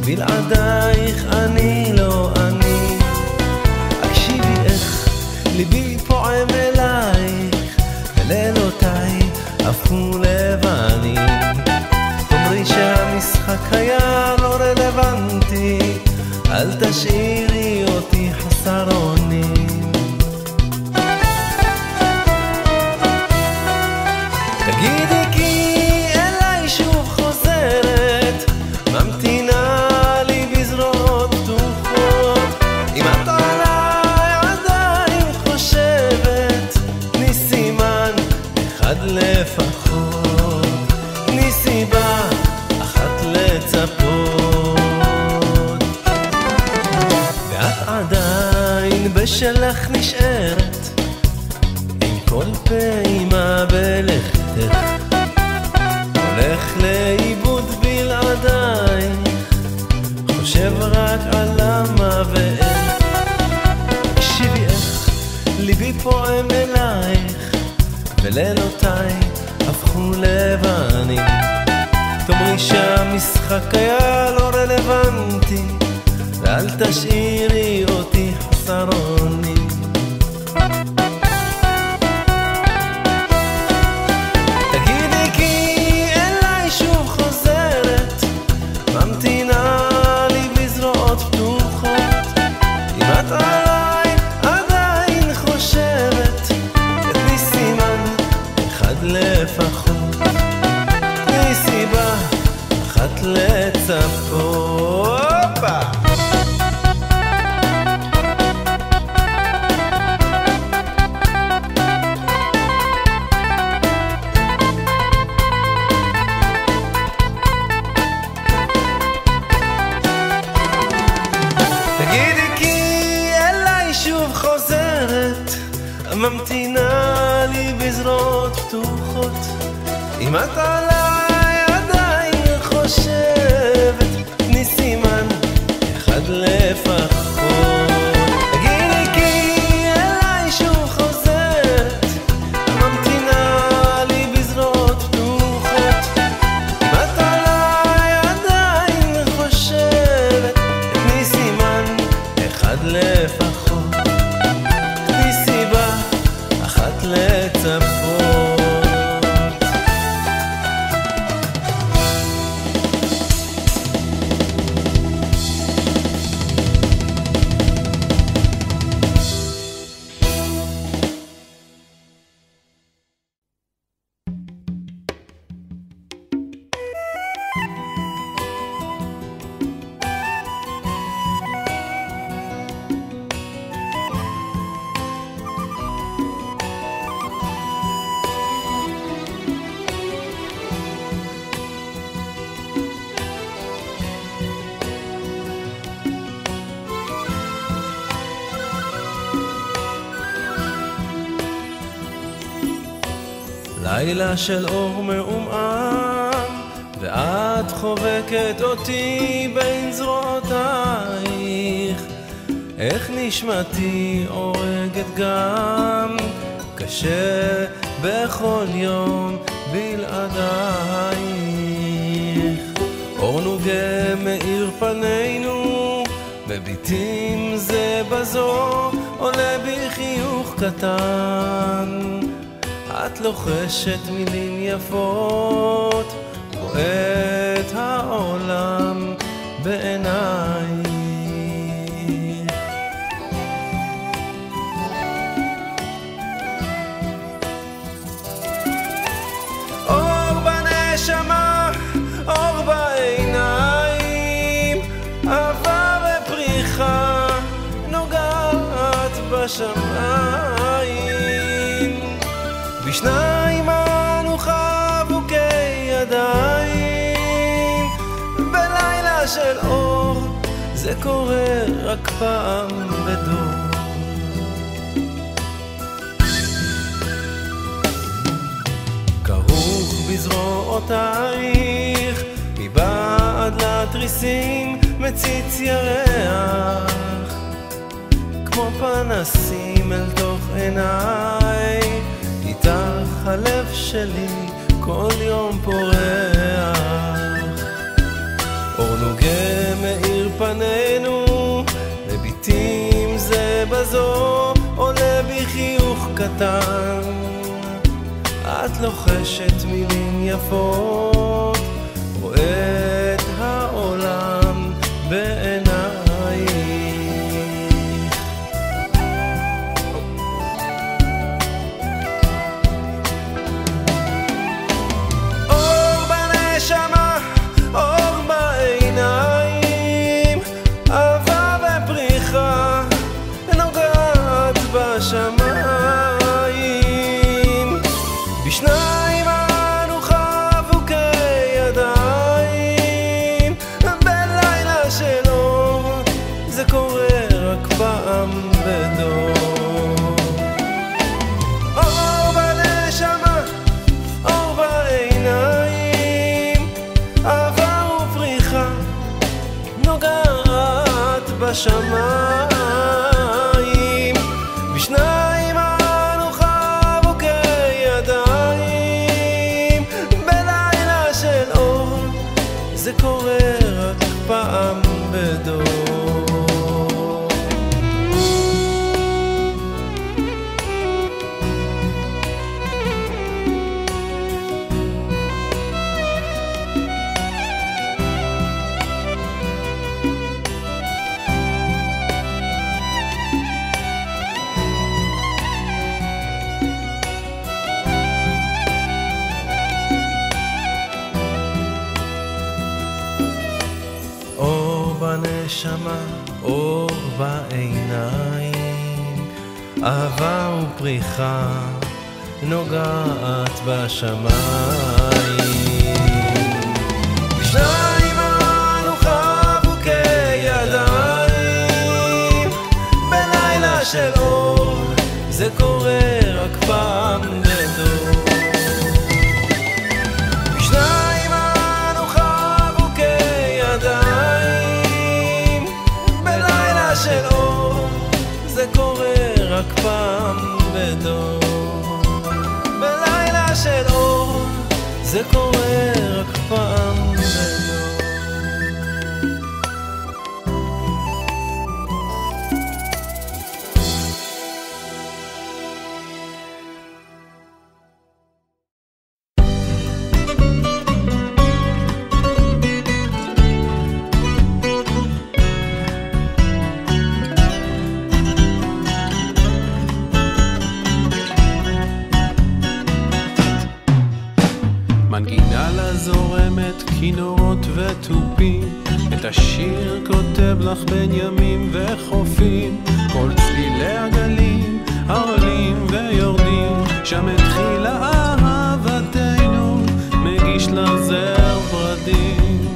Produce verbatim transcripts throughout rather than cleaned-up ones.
בלעדייך אני לא אני. הקשיבי איך ליבי פועם אלייך, ולילותיי הפכו לבנים. תאמרי שהמשחק היה לא רלוונטי, אל תשאירי אותי חסר אונים. תגידי כי אליי שוב חוזרת, ממתינה לי בזרועות פתוחות. אם את עליי עדיין חושבת, תני סימן אחד לפחות, תני סיבה אחת לצפות. ואת עדיין בשלך נשארת, עם כל פעימה בלכתך, הולך לאיבוד בלעדייך, חושב רק על למה ואיך. הקשיבי איך ליבי פועם אלייך, ולילותיי הפכו לבנים. תאמרי שהמשחק היה לא רלוונטי, ואל תשאירי אותי חסר אונים. תגידי כי אליי שוב חוזרת, ממתינה לי בזרועות פתוחות. אם את עליי עדיין חושבת, תני סימן אחד לפחות, תני סיבה אחת לצפות. תגידי כי אליי שוב חוזרת, ממתינה לי בזרועות פתוחות. אם את עליי עדיין חושבת, תני סימן אחד לפחות. תגידי כי אליי שוב חוזרת, ממתינה לי בזרועות פתוחות. אם את עליי עדיין חושבת, תני סימן אחד לפחות, תני סיבה אחת לצפות. לילה של אור מעומעם, ואת חובקת אותי בין זרועותייך. איך נשמתי הורגת גם, קשה בכל יום בלעדייך. אור נוגה מאיר פנינו, מביטים זה בזו, עולה בי חיוך קטן. את לוחשת מילים יפות, רואה את העולם בעינייך. אור בנשמה, אור בעיניים, אהבה ופריחה נוגעת בשמיים. בשניים אנו חבוקי ידיים, בלילה של אור זה קורה רק פעם בדור. כרוך בזרועותייך, מבעד לתריסים מציץ ירח, כמו פנסים אל תוך עיניי. איתך הלב שלי כל יום פורח, אור נוגה לעתים זה בזו עולה בי חיוך קטן, את לוחשת מילים יפות, רואה את העולם בעינייך. אור בנשמה, אור בעיניים, אהבה ופריחה נוגעת בשמיים. בשניים אנו חבוקי ידיים, בלילה של אור זה קורה רק פעם בדור. אור בנשמה, אור בעיניים, אהבה ופריחה נוגעת בשמיים. בשניים אנו חבוקי ידיים, בלילה של אור זה קורה רק פעם בדור. אור בנשמה, אור בעיניים, אהבה ופריחה נוגעת בשמיים. בשניים אנו חבוקי ידיים, בלילה של אור זה קורה רק פעם בדור. בשניים אנו חבוקי ידיים, בלילה של אור זה קורה רק פעם בדור. בלילה של אור זה קורה רק פעם בדור. מנגינה לה זורמת כינורות ותופים, את השיר כותב לך בין ימים וחופים. כל צלילי הגלים העולים ויורדים, שם התחילה אהבתנו, מגיש לך זר ורדים.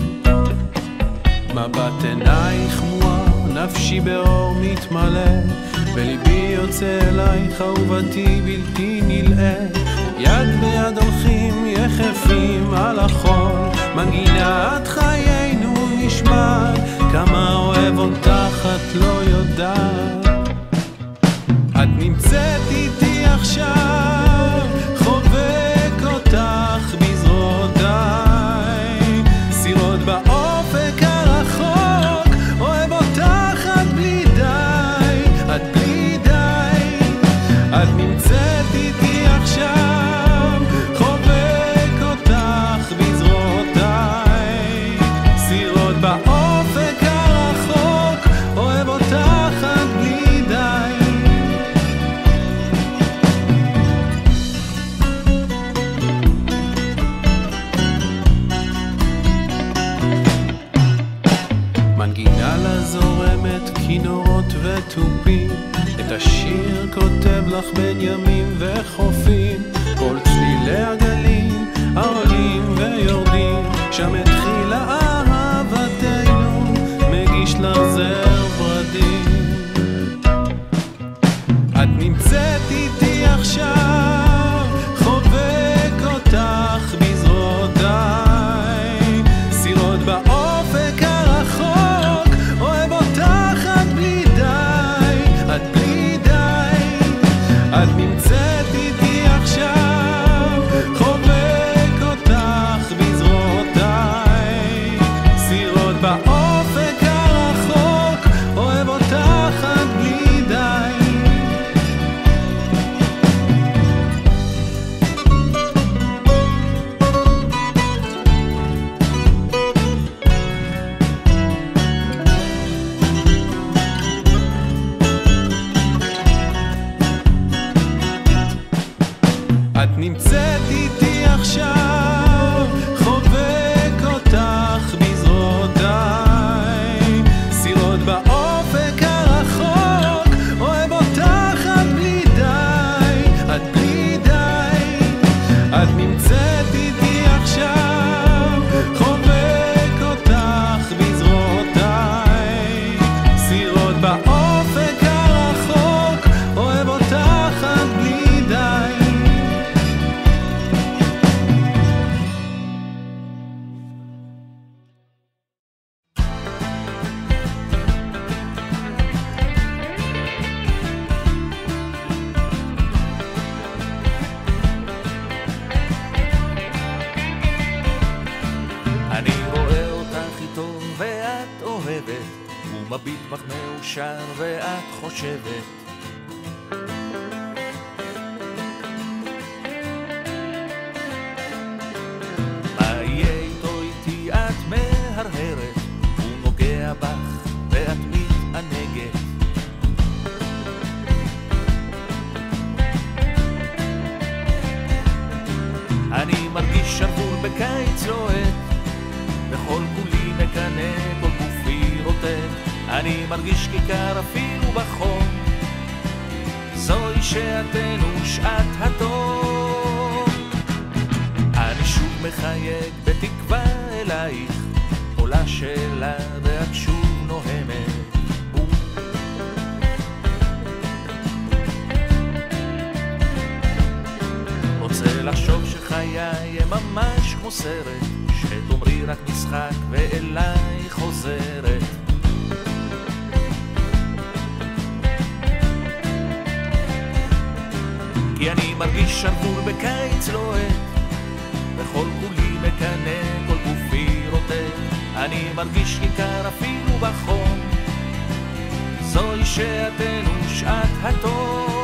מבט עינייך מואר, נפשי באור מתמלא, וליבי יוצא אלייך אהובתי בלתי נלאה. יד ביד הולכים יחפים על החול, מנגינת חיינו נשמעת, כמה אוהב אותך את לא יודעת. את נמצאת איתי עכשיו, חובק אותך בזרועותיי, סירות באופק הרחוק, אוהב אותך את בלי די, את בלי די. את נמצאת איתי עכשיו, חובק אותך בזרועותיי, סירות באופק הרחוק, אוהב אותך את בלי די. מנגינה לה זורמת כינורות ותופים, את השיר כותב לך בין ימים וחופים. כל צלילי הגלים העולים ויורדים, שם התחילה אהבתנו, מגיש לך זר ורדים. את נמצאת איתי עכשיו, חובק אותך בזרועותיי, סירות באופק הרחוק, אוהב אותך את בלי די, את בלי די. את נמצאת איתי עכשיו, חובק אותך בזרועותיי, סירות באופק הרחוק, אוהב אותך עד בלי די. אני רואה אותך איתו ואת אוהבת, הוא מביט בך מאושר ואת חושבת. מה יהיה איתו איתי את מהרהרת, הוא נוגע בך ואת מתענגת. אני מרגיש שבור בקיץ לוהט, בכל כולי מקנא, כל גופי רוטט. אני מרגיש כיכר אפילו בחום, זוהי שעתנו שעת התום. אני שוב מחייג בתקווה אלייך, עולה שאלה ואת שוב נוהמת. רוצה לחשוב שחיי הם ממש כמו סרט, שתאמרי רק משחק ואליי חוזרת. כי אני מרגיש שבור בקיץ לוהט, בכל כולי מקנא, כל גופי רוטט. אני מרגיש כיכר אפילו בחום, זוהי שעתנו שעת התום.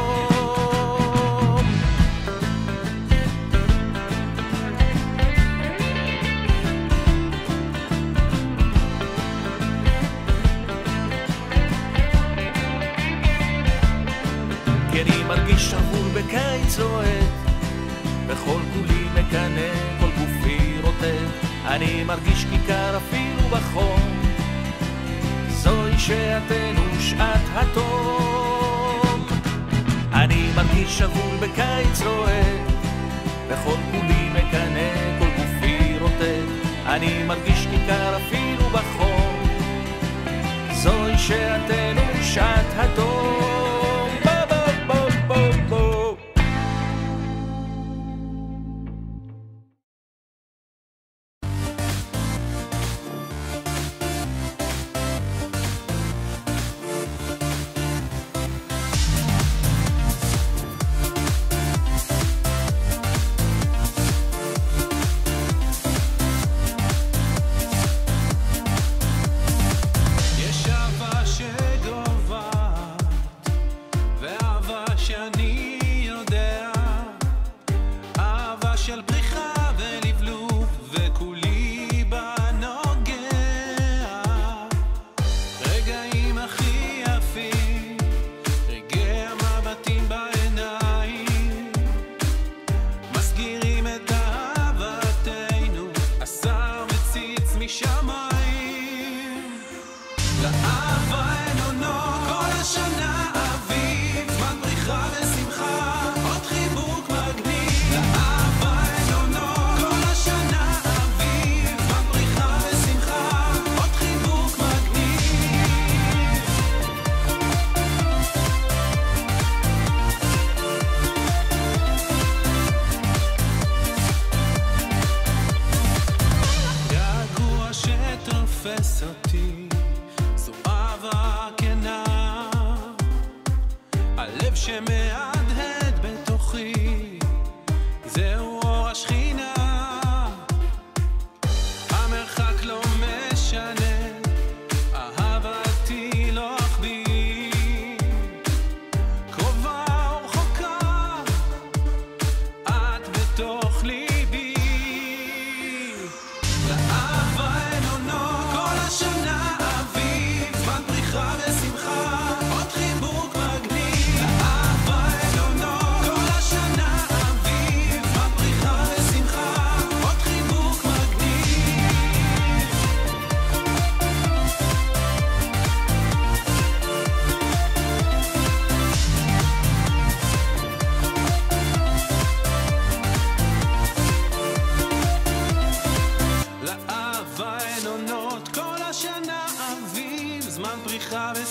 כי אני מרגיש שבור בקיץ לוהט, בכל כולי מקנא, כל גופי רוטט. אני מרגיש כיכר אפילו בחום, זוהי שעתנו שעת התום. אני מרגיש שבור בקיץ לוהט, בכל כולי מקנא, כל גופי רוטט. אני מרגיש כיכר אפילו בחום, זוהי שעתנו שעת התום. יש אהבה שגובה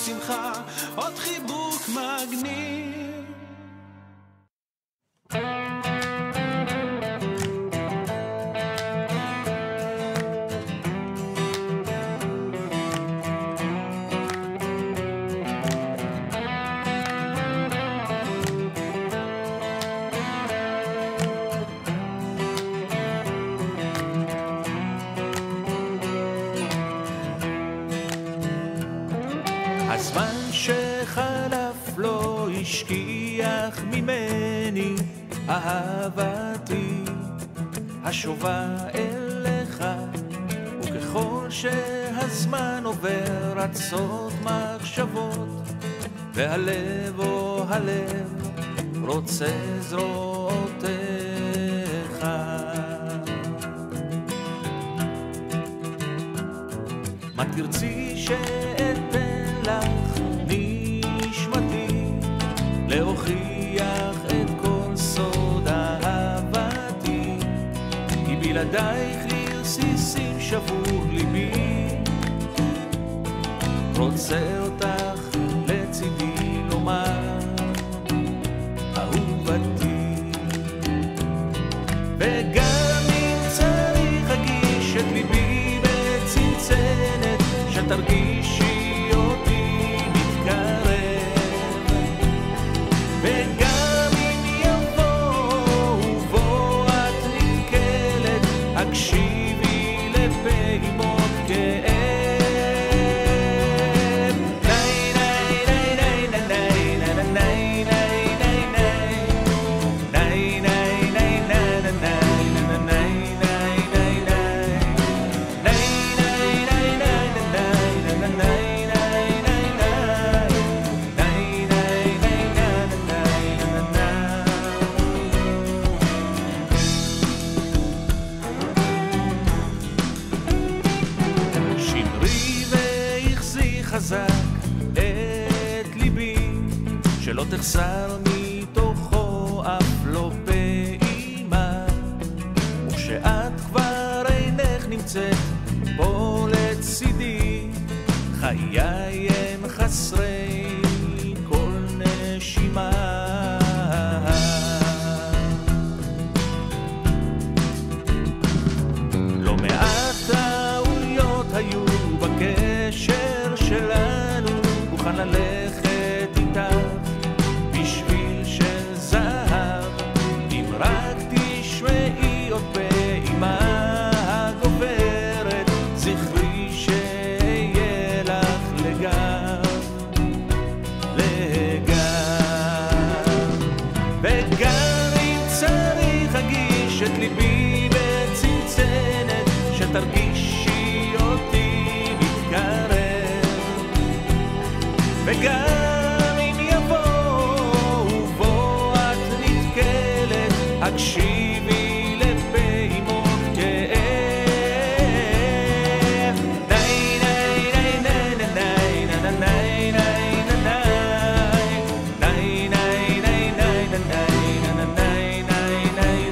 השמחה, עוד חיבוק מגניב. הזמן שחלף לא השכיח ממני אהבתי השובה אליך, וככל שהזמן עובר רצות מחשבות, והלב או הלב רוצה זרועותיך. מה תרצי שאתן לך נשמתי, להוכיח את כל סוד אהבתי, כי בלעדייך לרסיסים שבור ליבי, רוצה אותך לצידי לומר אהובתי. וגם אם צריך אגיש את ליבי בצנצנת, שתרגישי אותי מתקרב. וגם אם יבוא ובוא את נתקלת, הקשיבי לפעימות כאב. שלא תחסר מתוכו אף לא פעימה, וכשאת כבר אינך נמצאת פה לצידי, חיי הם חסרי כל נשימה. לא מעט טעויות היו בקשר שלנו, מוכן ללכת איתך בשביל של זהב, אם רק תשמעי עוד פעימה הגוברת, זכרי שיהיה לך לגב, לגב. וגם אם צריך אגיש את ליבי בצנצנת, שתרגישי אותי מתקרב. וגם אם יבוא ובוא את נתקלת, הקשיבי לפעימות כאב. ניי ניי ניי ניי ניי ניי ניי ניי ניי ניי ניי ניי ניי ניי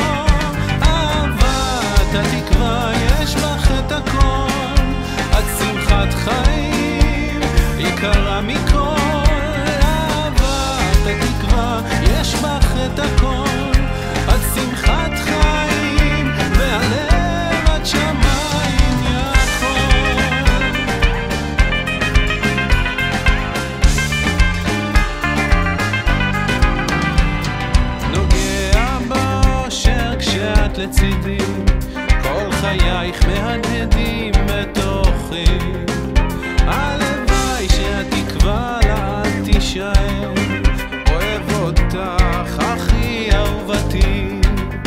התקווה יש לך את הכל, את יקרה מכל, אהבת התקווה, יש בך את הכל, את שמחת חיים, והלב עד שמיים יכול. נוגע באושר כשאת לצידי, כל חייך מהדהדים בתוכי, הלוואי שהתקווה לעד תישאר, אוהב אותך הכי אהובתי,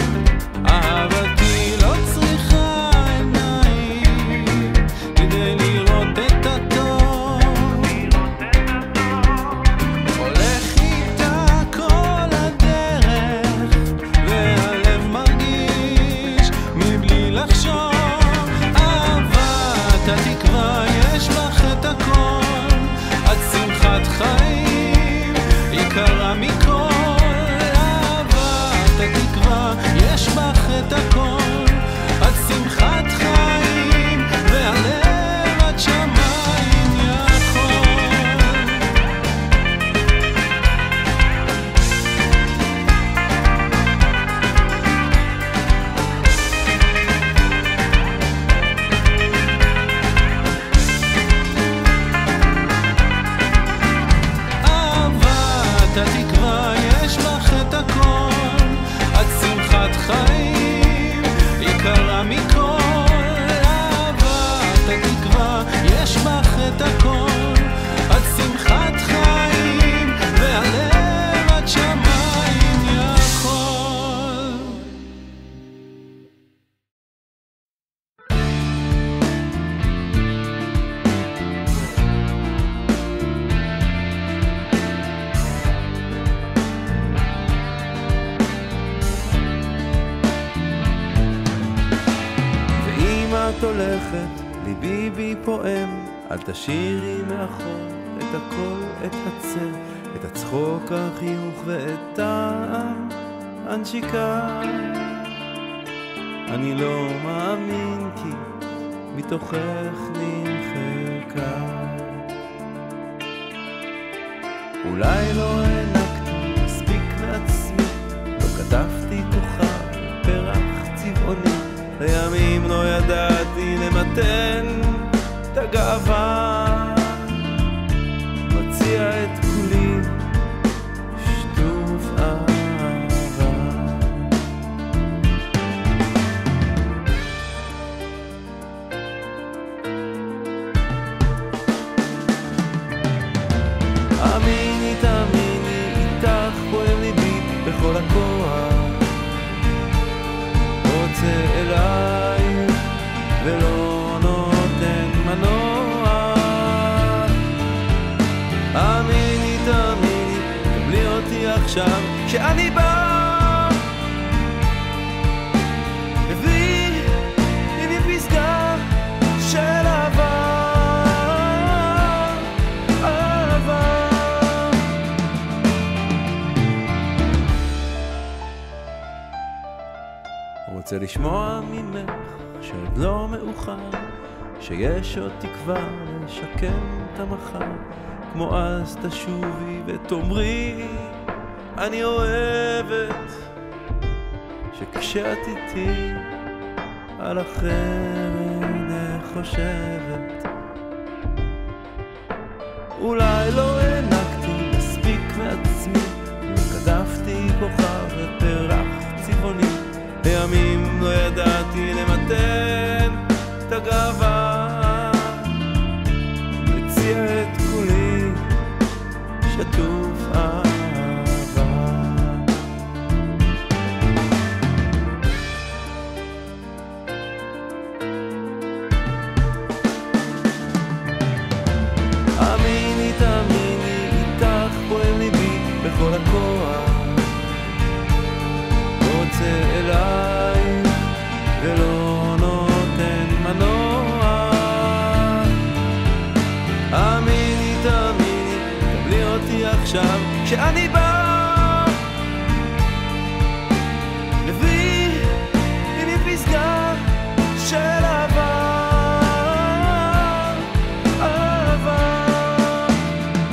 אהבתי לא צריכה עיניים כדי לראות את הטוב, הולך איתה כל הדרך והלב מרגיש מבלי לחשוב, אהבת התקווה יש בך את הכל, את שמחת חיים, יקרה מכל, אהבת התקווה יש בך את הכל, את שמחת חיים, והלב עד שמיים יכול. אהבת התקווה יש בך את הכל, את שמחת חיים, יקרה מכל, אהבת התקווה יש בך את הכל, את שמחת חיים, והלב עד שמיים יכול. ואם את הולכת, ליבי בי פועם, אל תשאירי מאחור את הכל, את הצל, את הצחוק, החיוך ואת הנשיקה. אני לא מאמין כי מתוכך נמחקה. אולי לא הענקתי מספיק מעצמי, לא כתבתי כוכב פרח צבעוני, לימים לא ידעתי למתן את הגאווה, מציע את כולי שטוף אהבה. אמיני תאמיני, איתך פועם ליבי בכל הכוח, רוצה אליי ולא נותן מנוע. אמיני תאמיני, קבלי אותי עכשיו כשאני בא, הביא איני פסגה של אהבה, אהבה. רוצה לשמוע ממך שעוד לא מאוחר, שיש עוד תקווה לשקם את המחר, כמו אז תשובי ותאמרי אני אוהבת, שכשאת איתי על אחר אינך חושבת. אולי לא הענקתי מספיק מעצמי, לא כתבתי כוכב ופרח צבעוני, לימים לא ידעתי למתן את הגאווה, מציע את כולי שטוף אהבה. אמיני תאמיני, איתך פועם ליבי בכל הכוח, רוצה אליי ולא נותן מנוע. אמיני תאמיני, קבלי אותי עכשיו כשאני בא, מביא איני פסגה של אהבה, אהבה.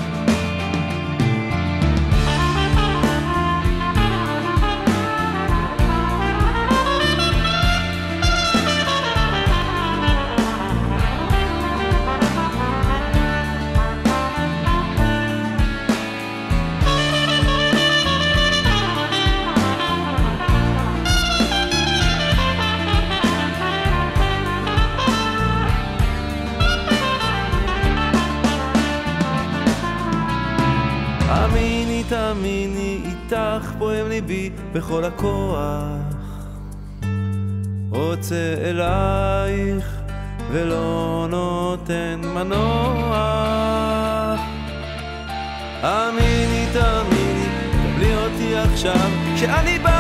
ליבי בכל הכוח, רוצה אלייך ולא נותן מנוח. אמיני תאמיני, קבלי אותי עכשיו, כשאני בא